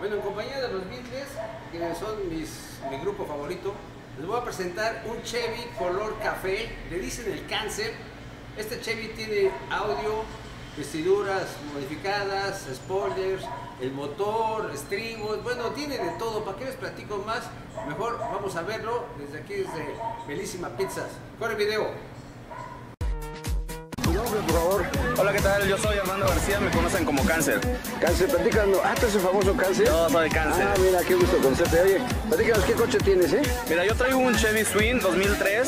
Bueno, en compañía de los Beatles, que son mi grupo favorito, les voy a presentar un Chevy color café, le dicen el cáncer. Este Chevy tiene audio, vestiduras modificadas, spoilers, el motor, estribos, bueno, tiene de todo. ¿Para qué les platico más? Mejor vamos a verlo desde aquí, desde Bellísima Pizzas. Corre el video. ¿Tu nombre, por favor? Hola, ¿qué tal? Yo soy Armando García, me conocen como Cáncer. Cáncer, platícanos. ¿Tú eres el famoso Cáncer? Yo soy Cáncer. Mira, qué gusto conocerte. Oye, platícanos, ¿qué coche tienes, Mira, yo traigo un Chevy Swing 2003.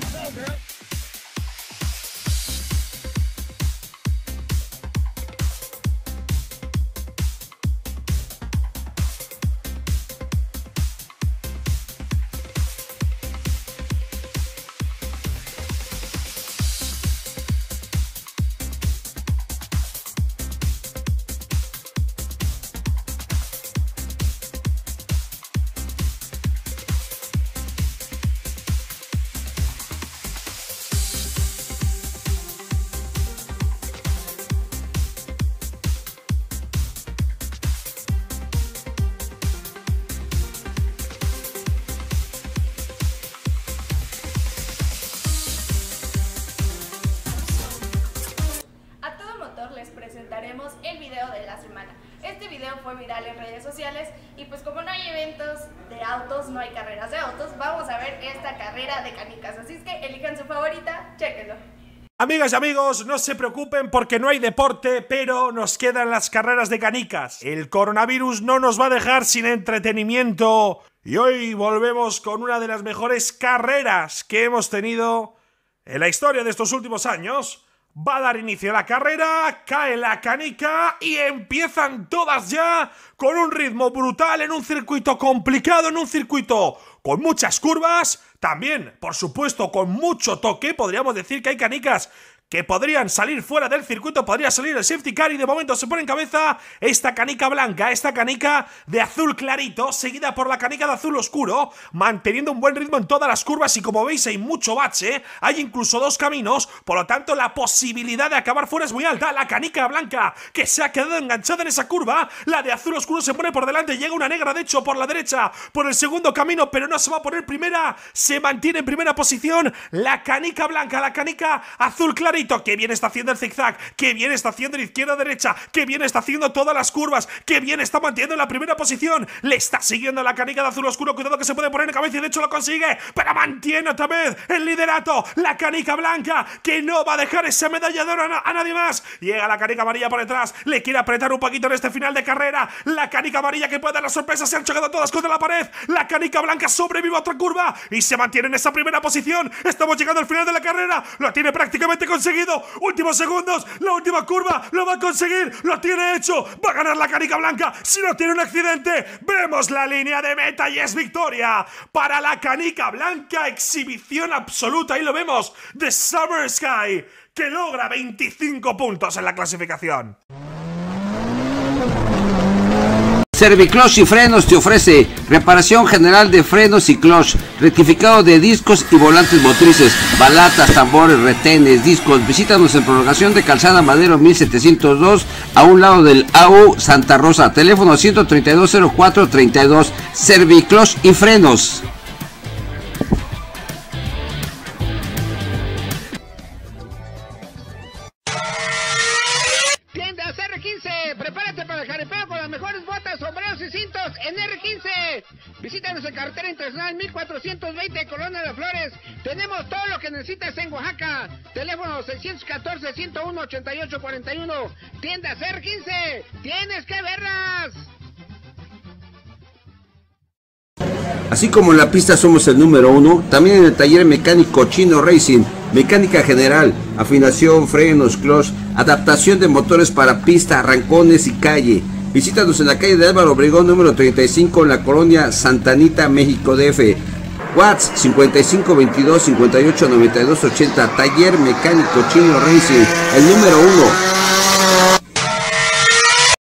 Les presentaremos el video de la semana. Este video fue viral en redes sociales y pues como no hay eventos de autos, no hay carreras de autos, vamos a ver esta carrera de canicas, así es que elijan su favorita, chéquenlo. Amigas y amigos, no se preocupen porque no hay deporte, pero nos quedan las carreras de canicas. El coronavirus no nos va a dejar sin entretenimiento y hoy volvemos con una de las mejores carreras que hemos tenido en la historia de estos últimos años. Va a dar inicio a la carrera, cae la canica y empiezan todas ya con un ritmo brutal en un circuito complicado, en un circuito con muchas curvas, también, por supuesto, con mucho toque. Podríamos decir que hay canicas que podrían salir fuera del circuito, podría salir el safety car y de momento se pone en cabeza esta canica blanca, esta canica de azul clarito, seguida por la canica de azul oscuro, manteniendo un buen ritmo en todas las curvas y como veis hay mucho bache, hay incluso dos caminos, por lo tanto la posibilidad de acabar fuera es muy alta. La canica blanca que se ha quedado enganchada en esa curva, la de azul oscuro se pone por delante, llega una negra de hecho por la derecha, por el segundo camino, pero no se va a poner primera, se mantiene en primera posición la canica blanca, la canica azul clarito. Que bien está haciendo el zigzag, que bien está haciendo el izquierda-derecha, que bien está haciendo todas las curvas, que bien está manteniendo en la primera posición. Le está siguiendo la canica de azul oscuro, cuidado que se puede poner en cabeza y de hecho lo consigue, pero mantiene otra vez el liderato. La canica blanca que no va a dejar esa medalla de oro a nadie más. Llega la canica amarilla por detrás, le quiere apretar un poquito en este final de carrera. La canica amarilla que puede dar la sorpresa, se han chocado todas contra la pared. La canica blanca sobrevive a otra curva y se mantiene en esa primera posición. Estamos llegando al final de la carrera, lo tiene prácticamente conseguido. Últimos segundos, la última curva, lo va a conseguir, lo tiene hecho, va a ganar la canica blanca si no tiene un accidente. Vemos la línea de meta y es victoria para la canica blanca, exhibición absoluta, ahí lo vemos, de Summer Sky, que logra 25 puntos en la clasificación. Serviclush y Frenos te ofrece reparación general de frenos y clutch, rectificado de discos y volantes motrices, balatas, tambores, retenes, discos. Visítanos en Prolongación de Calzada Madero 1702, a un lado del AU Santa Rosa. Teléfono 132-0432. Serviclush y Frenos. Tiendas R15, prepárate para el jaripeo con las mejores botas, sombreros y cintos en R15. Visítanos en Carretera Internacional 1420, Colonia de Flores. Tenemos todo lo que necesitas en Oaxaca. Teléfono 614-101-8841. Tiendas R15, tienes que verlas. Así como en la pista somos el número 1, también en el taller mecánico Chino Racing, mecánica general, afinación, frenos, clutch, adaptación de motores para pista, arrancones y calle. Visítanos en la calle de Álvaro Obregón número 35 en la colonia Santa Anita, México DF. WhatsApp 55 22 58 92 80. Taller mecánico Chino Racing, el número 1.